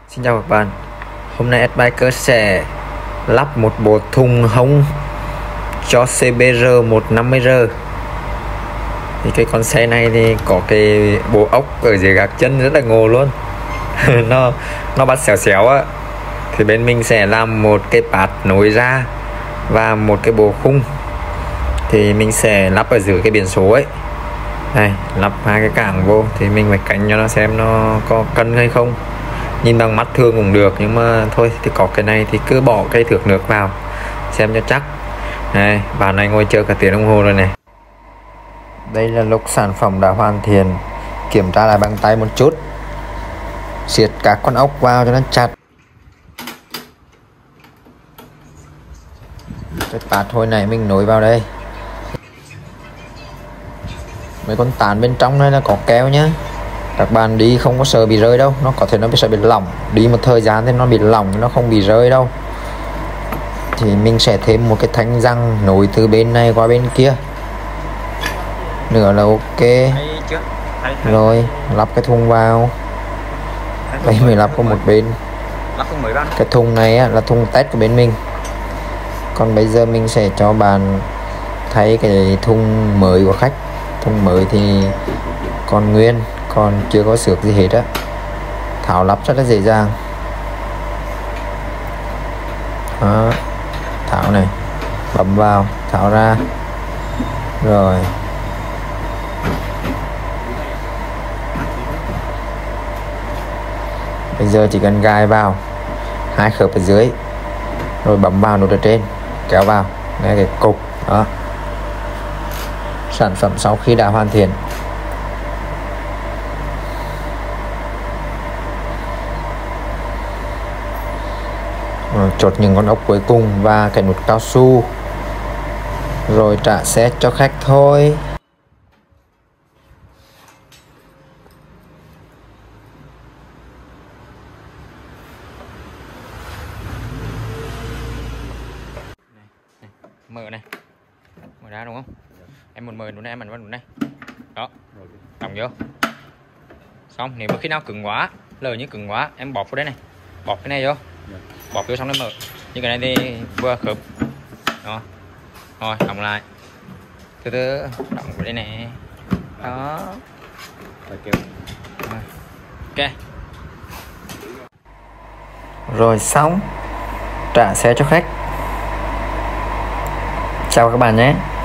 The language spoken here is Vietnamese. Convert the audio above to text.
Xin chào các bạn. Hôm nay Adbiker sẽ lắp một bộ thùng hông cho CBR 150R. Thì cái con xe này thì có cái bộ ốc ở dưới gác chân rất là ngộ luôn. nó bắt xéo xéo á. Thì bên mình sẽ làm một cái pad nối ra và một cái bộ khung. Thì mình sẽ lắp ở dưới cái biển số ấy. Đây, lắp hai cái cảng vô thì mình phải canh cho nó xem nó có cân hay không. Nhìn bằng mắt thường cũng được, nhưng mà thôi thì có cái này thì cứ bỏ cái thước nước vào xem cho chắc. Đây, bạn này ngồi chờ cả tiếng đồng hồ rồi này. Đây là lúc sản phẩm đã hoàn thiện. Kiểm tra lại bằng tay một chút, siết các con ốc vào cho nó chặt. Cái pad hồi nãy mình nối vào đây. Mấy con tán bên trong này là có keo nhá. Các bạn đi không có sợ bị rơi đâu, nó có thể nó sẽ bị lỏng, đi một thời gian thì nó bị lỏng, nó không bị rơi đâu. Thì mình sẽ thêm một cái thanh răng nối từ bên này qua bên kia nữa là ok. Rồi lắp cái thùng vào. Đây mình lắp có một bên. Cái thùng này á, là thùng test của bên mình. Còn bây giờ mình sẽ cho bạn thấy cái thùng mới của khách. Thùng mới thì còn nguyên, còn chưa có xước gì hết á. Tháo lắp rất là dễ dàng. Đó, tháo này, bấm vào, tháo ra. Rồi bây giờ chỉ cần gài vào hai khớp ở dưới, rồi bấm vào nút ở trên, kéo vào ngay cái cục đó. Sản phẩm sau khi đã hoàn thiện. Chốt những con ốc cuối cùng và cái nút cao su, rồi trả xe cho khách thôi. Mở này, mở ra đúng không? Em muốn mở nút này, em mở nút này. Đó, đóng vô. Xong, nếu mà khi nào cứng quá, lỡ như cứng quá, em bóp vào đây này, bóp cái này vô, bóp vô xong nó mở. Như cái này thì vừa khớp. Đó, rồi đóng lại, từ từ đóng vào đây này. Đó, ok. Rồi xong, trả xe cho khách. Chào các bạn nhé.